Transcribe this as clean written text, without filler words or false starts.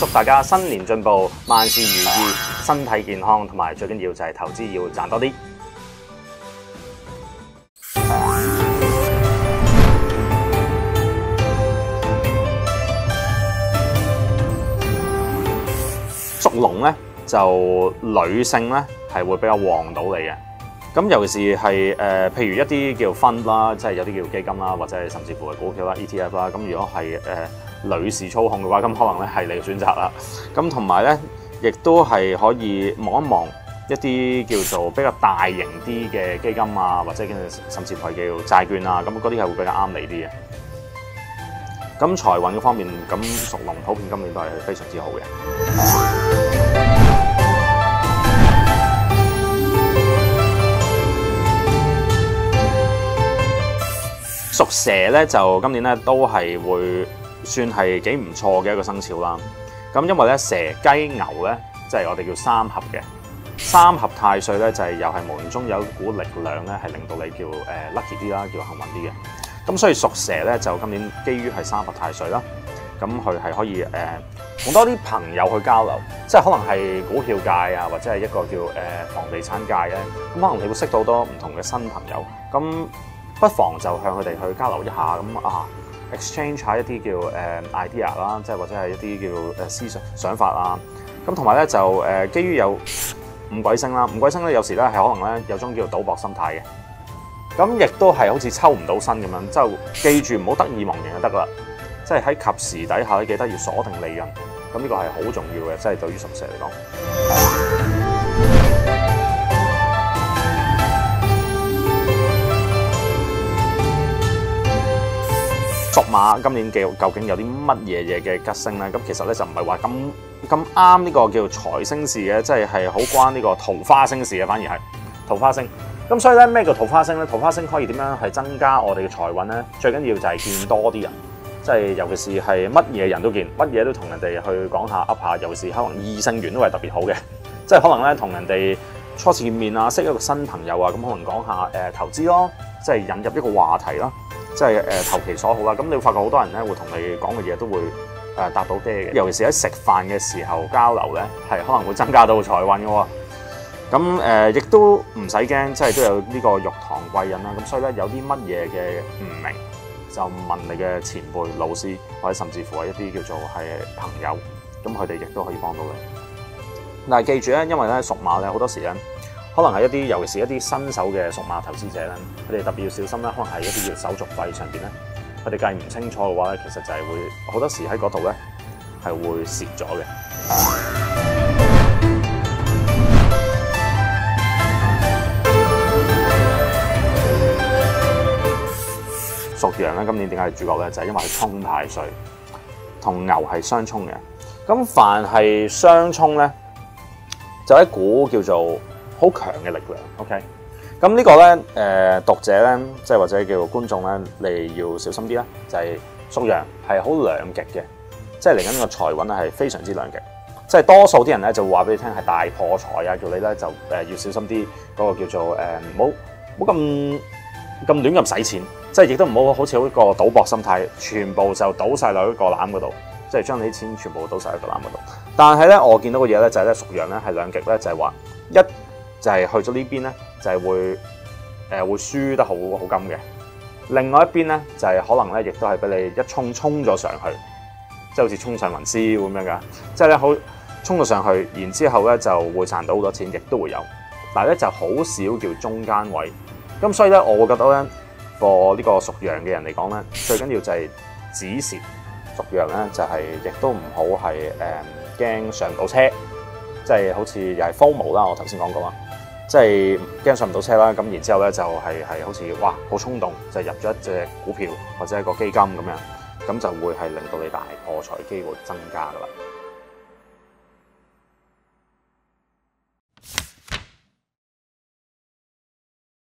祝大家新年進步，萬事如意，身體健康，同埋最緊要就係投資要賺多啲。屬龍咧就女性咧係會比較旺到你嘅。咁尤其是係譬如一啲叫 fund 啦，即係有啲叫基金啦，或者係甚至乎係股票啦、ETF 啦。咁如果係女士操控嘅話，咁可能咧係你嘅選擇啦。咁同埋咧，亦都係可以望一望一啲叫做比較大型啲嘅基金啊，或者甚至乎係叫債券啊，咁嗰啲係會比較啱你啲嘅。咁財運嗰方面，咁屬龍普遍今年都係非常之好嘅。屬蛇咧就今年咧都係會算係幾唔錯嘅一個生肖啦。咁因為咧蛇雞牛咧即係我哋叫三合嘅，三合太歲咧就係又係無形中有一股力量咧係令到你叫lucky 啲啦，叫幸運啲嘅。咁所以屬蛇咧就今年基於係三合太歲啦，咁佢係可以同多啲朋友去交流，即係可能係股票界啊，或者係一個叫房地產界咧，咁可能你會識到好多唔同嘅新朋友，咁不妨就向佢哋去交流一下，咁exchange 下一啲叫idea 啦，即係或者係一啲叫思想法啊，咁同埋咧就基於有五鬼星啦，五鬼星咧有時咧係可能咧有種叫賭博心態嘅。咁亦都係好似抽唔到身咁樣，就記住唔好得意忘形就得啦。即係喺及時底下咧，記得要鎖定利潤。咁呢個係好重要嘅，即係對於屬蛇嚟講。屬馬今年究竟有啲乜嘢嘅吉星咧？咁其實咧就唔係話咁啱呢個叫財星事嘅，即係好關呢個桃花星事嘅，反而係桃花星。咁所以咧，咩叫桃花星咧？桃花星可以點樣係增加我哋嘅財運咧？最緊要就係見多啲人，即係尤其是係乜嘢人都見，乜嘢都同人哋去講下噏下。尤其是可能異性緣都係特別好嘅，即係可能咧同人哋初次見面啊，識一個新朋友啊，咁可能講下投資咯，即係引入一個話題啦，即係投其所好啦。咁你會發覺好多人咧會同你講嘅嘢都會答到爹嘅，尤其是喺食飯嘅時候交流咧，係可能會增加到財運嘅喎。咁亦都唔使驚，即係都有呢個玉堂貴人啦。咁所以咧，有啲乜嘢嘅唔明，就問你嘅前輩、老師，或者甚至乎係一啲叫做係朋友，咁佢哋亦都可以幫到你。但係記住咧，因為咧屬馬咧好多時咧，可能係一啲尤其是一啲新手嘅屬馬投資者咧，佢哋特別要小心咧，可能係一啲叫手續費上邊咧，佢哋計唔清楚嘅話咧，其實就係會好多時喺嗰度咧係會蝕咗嘅。屬羊咧，今年點解係主角咧？就係因為佢沖太歲，同牛係相沖嘅。咁凡係相沖咧，就一股叫做好強嘅力量。OK，咁呢個咧，讀者咧，即係或者叫觀眾咧，你要小心啲啦。就係屬羊係好兩極嘅，即係嚟緊個財運咧係非常之兩極。即係多數啲人咧就會話俾你聽係大破財啊，叫你咧就要小心啲嗰個叫做唔好咁亂咁使錢。即係亦都唔好好似一個賭博心態，全部就倒晒落一個籃嗰度，即係將你啲錢全部倒晒喺個籃嗰度。但係咧，我見到嘅嘢咧就係咧屬羊咧係兩極咧，就係話一就係去咗呢邊咧就係會輸得好金嘅，另外一邊咧就係可能咧亦都係俾你一衝咗上去，即係好似衝上雲霄咁樣㗎，即係咧好衝咗上去，然之後咧就會賺到好多錢，亦都會有，但係咧就好少叫中間位。咁所以咧，我會覺得咧。呢個屬羊嘅人嚟講咧，最緊要就係止蝕。屬羊咧就係亦都唔好係驚上唔到車，即係好似又係 FOMO 啦。我頭先講過啦，即係驚上唔到車啦。咁然之後咧就係好似哇好衝動，就入咗一隻股票或者一個基金咁樣，咁就會係令到你大破財機會增加噶啦。